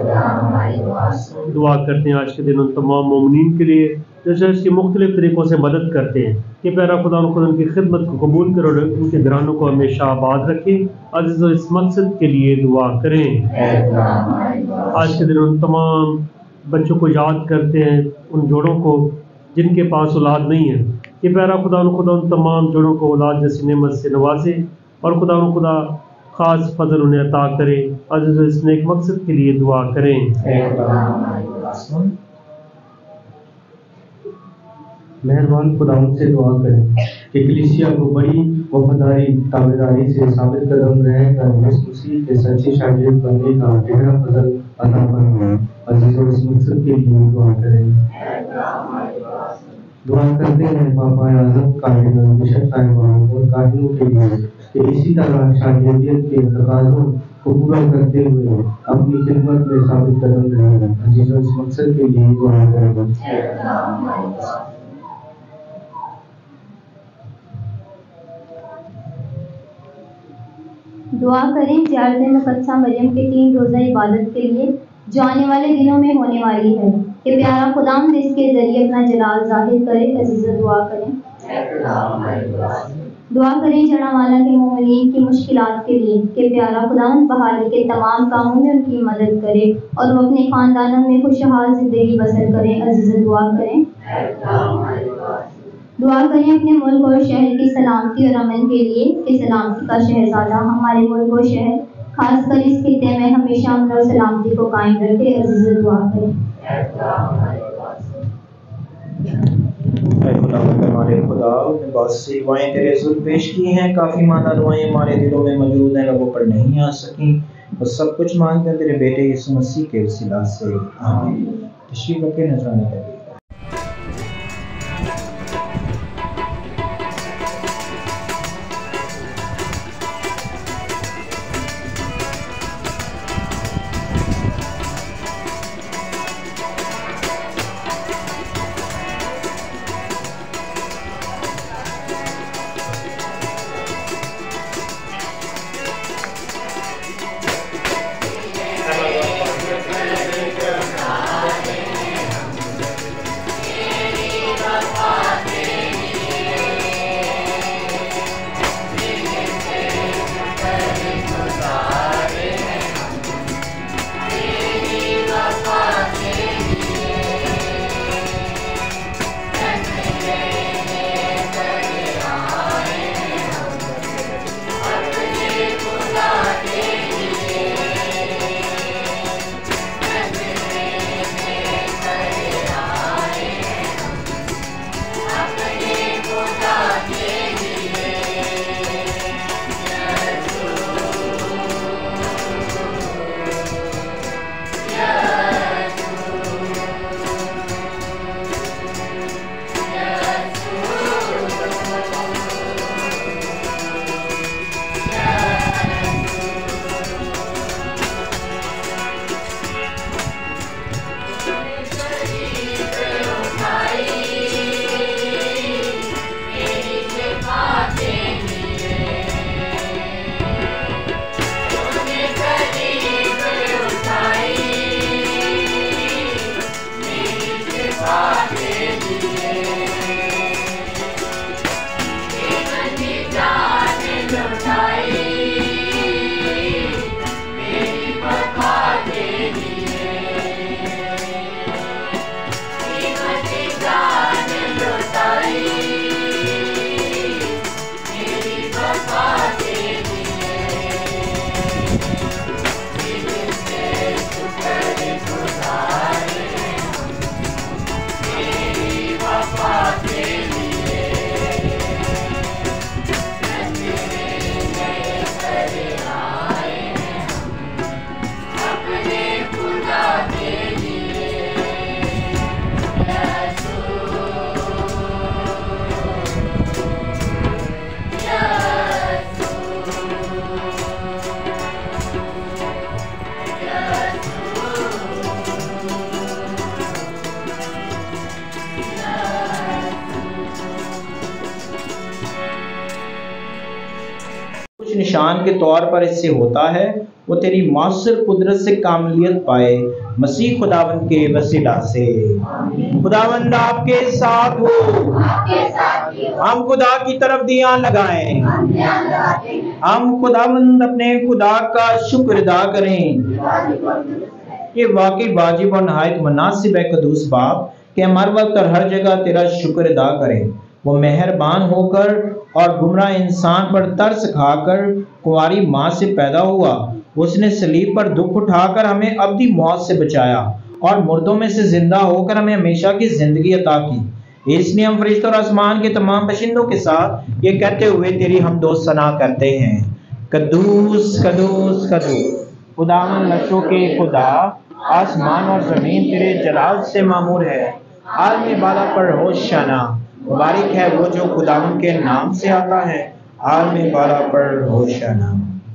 दुआ करते हैं आज के दिन उन तमाम मोमिनीन के लिए जो चर्च की मुख्तलिफ तरीक़ों से मदद करते हैं कि प्यारा खुदा उनकी खिदमत को कबूल करो और उनके घरानों को हमेशा आबाद रखे। अज़ीज़ इस मकसद के लिए दुआ करें। आज के दिन उन तमाम बच्चों को याद करते हैं, उन जोड़ों को जिनके पास औलाद नहीं है, ये प्यारा खुदा उन तमाम जोड़ों को औलाद जैसी नेमत से नवाजे और खुदा खास फजल उन्हें अता करे। अज़ीज़ इस नेक मकसद के लिए दुआ करें। मेहरबान खुदा से दुआ करें कि कलीसिया को बड़ी वफादारी ताबेदारी से साबित कदम रहकर यीशु मसीह के सच्चे शागिर्द बनने का गहरा फजल अता फरमाए। अज़ीज़ों इस मकसद के लिए दुआ करें। दुआ करते हैं पापा आज़म कायदीन बिशप साहिबान और काहिनों के लिए कि इसी तरह शागिर्दियत के तकाज़ों को पूरा करते हुए अपनी खिदमत में साबित कदम रहें। अज़ीज़ों इस मकसद के लिए दुआ करें। दुआ करें ज़ियारत मुक़द्दसा मरियम के 3 रोज़ा इबादत के लिए जो आने वाले दिनों में होने वाली है कि प्यारा खुदावंद इसके ज़रिए अपना जलाल ज़ाहिर करे। अज़ीज़ दुआ करें। दुआ करें जड़ावाला के मोमिनीन की मुश्किलात के लिए कि प्यारा खुदावंद बहाली के तमाम कामों में उनकी मदद करे और वो अपने ख़ानदानों में खुशहाल ज़िंदगी बसर करें। अज़ीज़ दुआ करें। दुआ करें अपने मुल्क और शहर की सलामती और अमन के लिए कि सलामती का शहजादा हमारे मुल्क और शहर खासकर इस खित्ते में हमेशा अमन और सलामती को कायम रखे। अज़ीज़ दुआ करें। हमारे खुदा ने बहुत सी दुआएं तेरे हुज़ूर पेश की हैं, काफ़ी मादा दुआएं हमारे दिलों में मौजूद हैं, लोगों पर नहीं आ सकी। और सब कुछ मांगते हैं तेरे बेटे यीशु मसीह के वसीला से, आमीन। तशरीफ़ रखें नजराने के लिए। निशान के तौर पर इससे होता है वो तेरी मौसर कुदरत से कामलियत पाए मसीह खुदावंद के वसीला से। खुदावंद आपके साथ हो, हम खुदा की तरफ दिया लगाएं, हम खुदावंद अपने खुदा का शुक्र अदा करें। ये वाकई वाजिब और नहायत मुनासिब है कदूस बाप कि हर वक्त और हर जगह तेरा शुक्र अदा करें। वो मेहरबान होकर और गुमराह इंसान पर तरस खाकर कुंवारी माँ से पैदा हुआ। उसने सलीब पर दुख उठाकर हमें अब्दी मौत से बचाया और मुर्दों में से जिंदा होकर हमें हमेशा की जिंदगी अता की। इसलिए हम फरिश्तों और आसमान के तमाम बशिंदों के साथ ये कहते हुए तेरी हमदो सना करते हैं, कद्दूस कद्दूस कद्दूस खुदावंद लश्करों के खुदा, आसमान और जमीन तेरे जलाल से मामूर है। आलम बाला पर होशाना, मुबारक है वो जो खुदावंद के नाम से आता है। आलम बाला पर होशाना।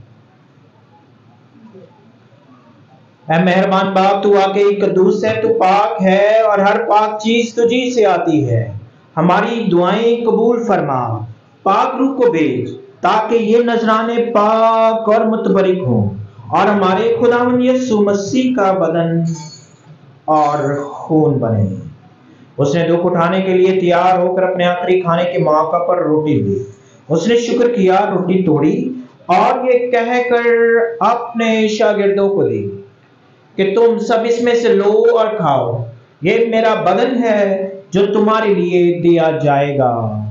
ऐ मेहरबान बाप, तू वाकई कद्दूस है, तू पाक है और हर पाक चीज तुझी से आती है। हमारी दुआएं कबूल फरमा, पाक रूह को भेज ताकि ये नजराने पाक और मुतबरिक हों और हमारे खुदावंद यीशु मसीह का बदन और खून बने। उसने दुख उठाने के लिए तैयार होकर अपने आखिरी खाने के मौका पर रोटी ली। उसने शुक्र किया, रोटी तोड़ी और ये कहकर अपने शागिर्दों को दी कि तुम सब इसमें से लो और खाओ, ये मेरा बदन है जो तुम्हारे लिए दिया जाएगा।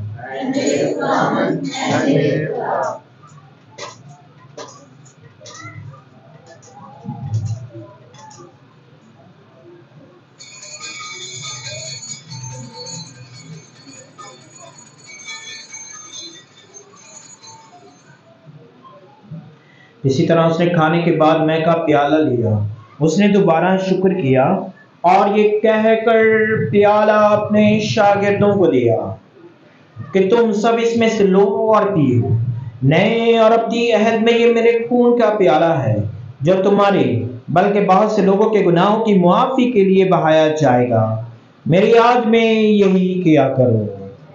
इसी तरह उसने खाने के बाद मैं का प्याला लिया। उसने दोबारा शुक्र किया और ये कहकर प्याला अपने शागिर्दों को दिया कि तुम सब इसमें से लो और पियो। नए और अब्दी अहद में ये मेरे खून का प्याला है जो तुम्हारे बल्कि बहुत से लोगों के गुनाहों की मुआफी के लिए बहाया जाएगा। मेरी याद में यही किया करो।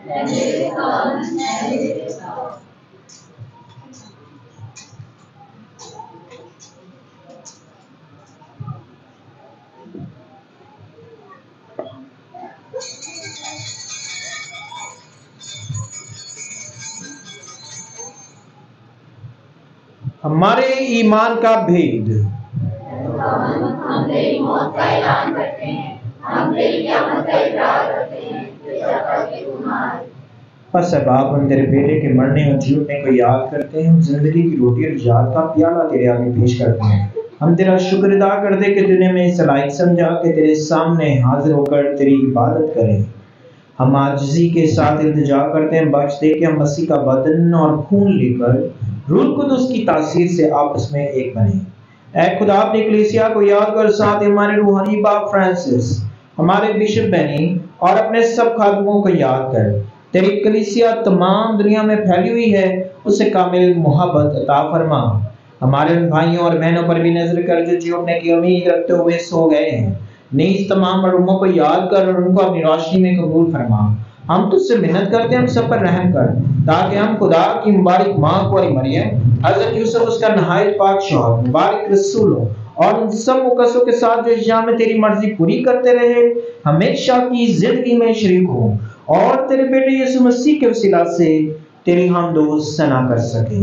हमारे ईमान का भेद। हम तेरी मौत का ऐलान करते हैं, हम तेरी क़यामत का इकरार करते हैं कि तू मार। बस अब आप हम तेरे बेटे के मरने और जी उठने को याद करते हैं। हम जिंदगी की रोटी और निजात का प्याला तेरे आगे पेश करते हैं। हम तेरा शुक्र अदा करते कि तूने हमें इस लायक समझा कि तेरे सामने हाजिर होकर तेरी इबादत करें। हम आजिज़ी के साथ इल्तिजा करते हैं, बख्श दे कि हम मसीह का बदन और खून लेकर रूह कुदस की तासीर से आपस में एक बने। ऐ खुदा, अपनी कलीसिया को याद कर, साथ हमारे रूहानी बाप फ्रांसिस, हमारे बिशप बेनी और अपने सब खादमों को याद कर। तेरी कलीसिया तमाम दुनिया में फैली हुई है, उसे कामिल मोहब्बत अता फरमा। हमारे उन भाइयों और बहनों पर भी नजर कर जो जीने की उम्मीद रखते हुए सो गए हैं। नीज तमाम मरूमों को याद कर और उनको अपनी रोशनी में कबूल फरमा। हम तुझसे मिन्नत करते हैं, हम सब पर रहम कर, ताकि हम खुदा की मुबारक माँ कुंवारी मरियम, हजरत यूसुफ उसका नहायत पाक शौहर, मुबारक रसूलों और उन सब मुकद्दसों के साथ जो इस में तेरी मर्जी पूरी करते रहे, हमेशा की जिंदगी में शरीक हो और तेरे बेटे यीशु मसीह के वसीला से तेरी हमदो सना कर सके।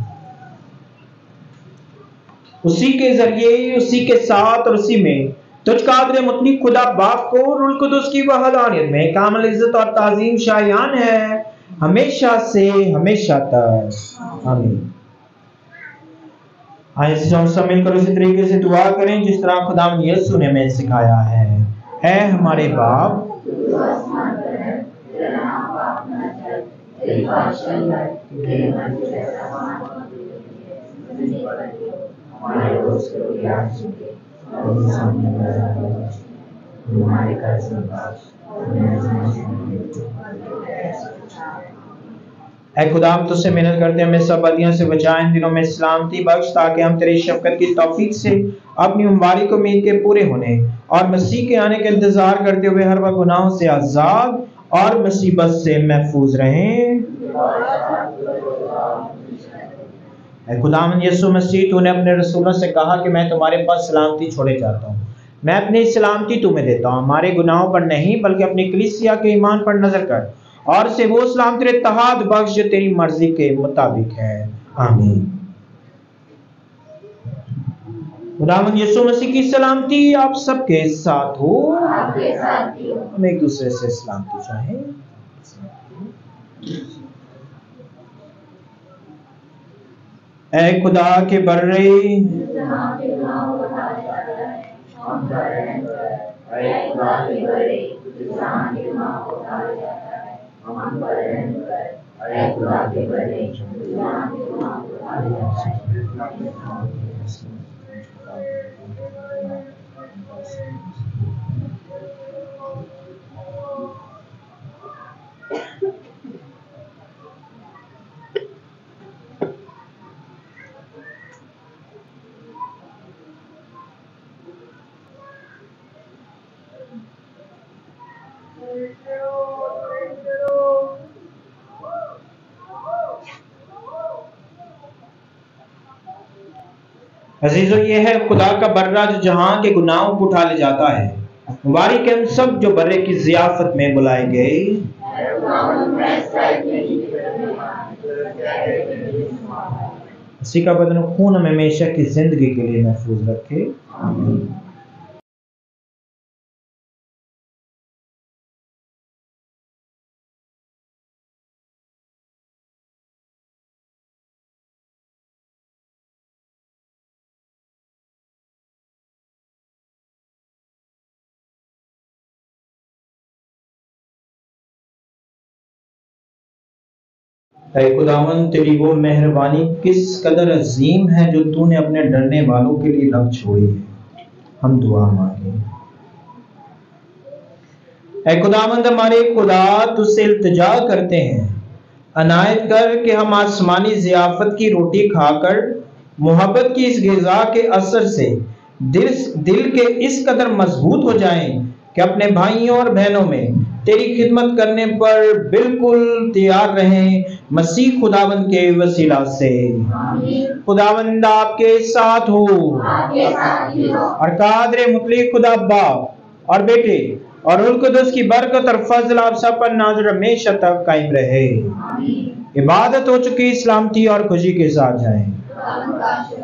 उसी के जरिए, उसी के साथ और उसी में तुझ कादर मुतलक खुदा बाप को रूह कुदस की वहदानियत में कामिल इज्जत और ताजीम शायान है, हमेशा से हमेशा तक। आमीन। आइए सब मिलकर उसी तरीके से दुआ करें जिस तरह खुदावंद यीशु ने हमें सिखाया है। ऐ हमारे बाप, ऐ खुदा, हम तुझसे मिन्नत करते हैं, हमें सब बदियों से बचा, इन दिनों में सलामती बख्श, ताकि हम तेरी शफकत की तौफीक से अपनी मुबारक उम्मीद के पूरे होने और मसीह के आने का इंतजार करते हुए हर वक्त गुनाहों से आजाद और मुसीबत से महफूज रहें। ऐ खुदावंद यीशु मसीह, तूने अपने रसूलों से कहा कि मैं तुम्हारे पास सलामती छोड़े जाता हूँ। मैं अपनी सलामती तुम्हें देता हूँ, हमारे गुनाहों पर नहीं बल्कि अपनी कलीसिया के ईमान पर नजर कर और से वो सलाम तेरे तहाद बख्श जो तेरी मर्जी के मुताबिक है। आमीन। खुदावंद यीशु मसीह की सलामती आप सबके साथ हो। हम एक दूसरे से सलामती चाहें। ऐ खुदा के बर्रे, अजीजों, ये है खुदा का बर्रा जो जहां के गुनाहों को उठा ले जाता है। मुबारक है हम सब जो बर्रे की जियाफत में बुलाए गए। इसी का बदन खून हमें हमेशा की जिंदगी के लिए महफूज रखे। आमीन। ऐ खुदावन, तेरी वो मेहरबानी किस कदर अजीम है जो तूने अपने डरने वालों के लिए रख छोड़ी है। हम दुआ मांगे। ऐ खुदावंद हमारे खुदा, तुझसे इल्तिजा करते हैं, अनायत कर कि हम आसमानी जियाफत की रोटी खाकर मोहब्बत की इस ग़िज़ा के असर से दिल के इस कदर मजबूत हो जाएं कि अपने भाइयों और बहनों में तेरी खिदमत करने पर बिल्कुल तैयार रहें। मसीह खुदावंद के वसीला से। खुदावंद आपके साथ हो और कादरे मुतलक खुदा बाप और बेटे और रूह कुदस की बरकत और फजल आप सब पर नाज़िर हमेशा तक कायम रहे। इबादत हो चुकी, सलामती और खुशी के साथ जाएं।